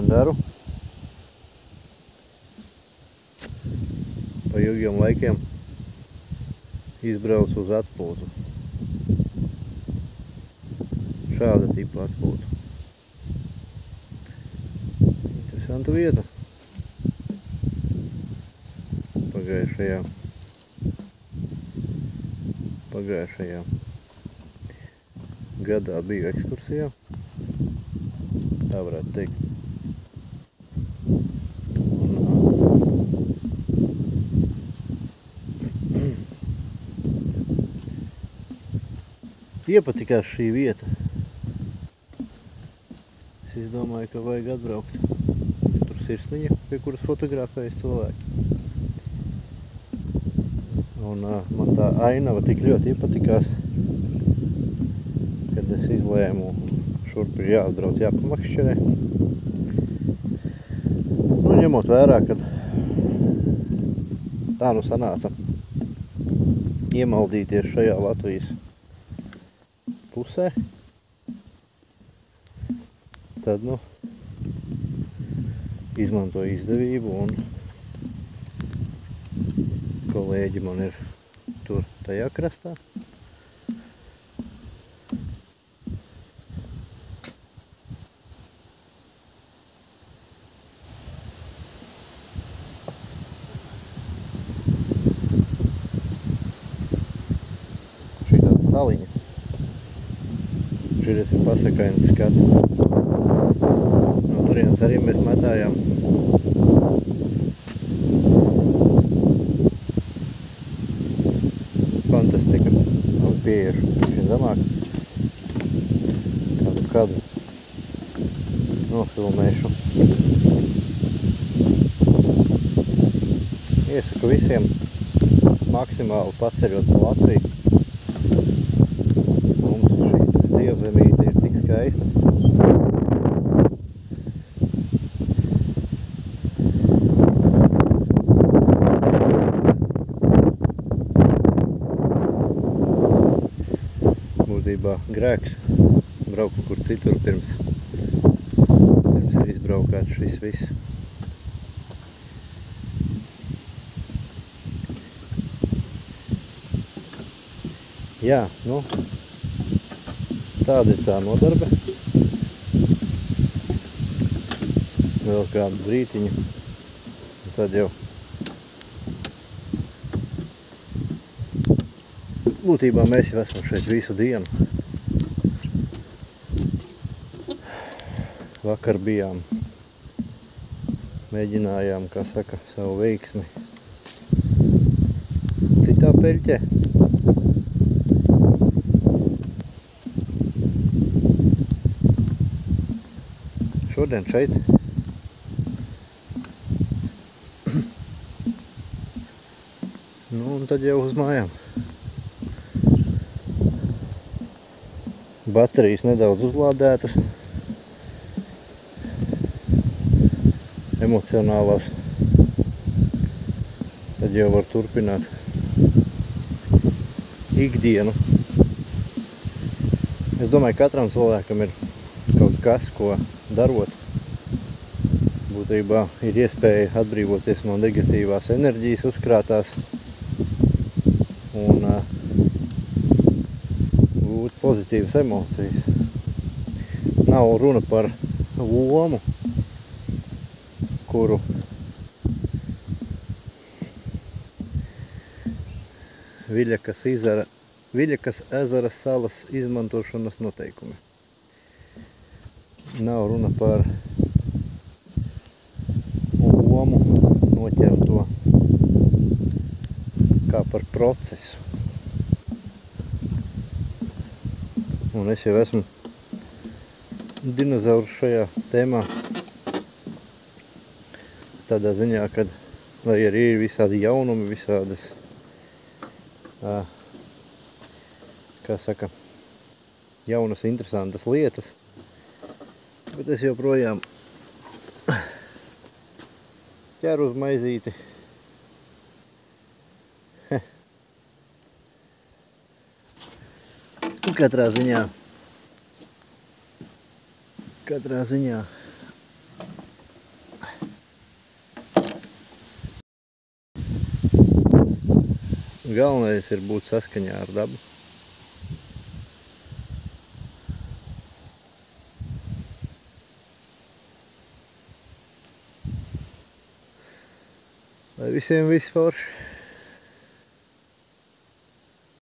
vien daru. Pa ilgiem laikiem izbraucu uz atpūtu. Šāda tipa atpūtu. Interesanta vieta. Pagājušajā gadā biju ekskursijā. Tā varētu teikt. Iepatikās šī vieta. Es domāju, ka vajag atbraukt. Tur sirsniņa, pie kuras fotografējas cilvēki. Un man tā ainava tik ļoti iepatikās, kad es izlēmu šurp ir jāatbrauc, jāpamakšķerē. Nu, ņemot vērā, kad tā nu sanāca iemaldīties šajā Latvijas pusē, tad, nu, izmantoju izdevību un kolēģi man ir tur tajā krastā. Šī tāda saliņa. Šeit ir pasakains skats. No turienes arī mēs medājām. Fantastika. Un pieešu šim zemāk. Kādu nofilmēšu. Iesaku visiem maksimāli paceļot pa Latviju. Mums šī dievzemīte ir tik skaista. Būtībā grēks braukt kur citur pirms ir izbraukāts šis viss. Jā, nu, tāda ir tā nodarbe. Vēl kādu brītiņu, un tad jau būtībā mēs jau esam šeit visu dienu. Vakar bijām, mēģinājām, kā saka, savu veiksmi citā peļķē. Šodien šeit. Nu, un tad jau uz mājām. Baterijas nedaudz uzlādētas. Emocionālās. Tad jau var turpināt ikdienu. Es domāju, katram cilvēkam ir kaut kas, ko darot. Būtībā ir iespēja atbrīvoties no negatīvās enerģijas uzkrātās un būt pozitīvas emocijas. Nav runa par lomu, kuru Viļakas ezera salas izmantošanas noteikumi. Nav runa par lomu noķerto kā par procesu. Un es jau esmu dinozaurs šajā tēmā. Tādā ziņā, kad vai arī ir visādi jaunumi, visādas, kā saka, jaunas, interesantas lietas. Bet es joprojām ķeru uz maizīti. Katrā ziņā Galvenais ir būt saskaņā ar dabu. Lai visiem viss forši.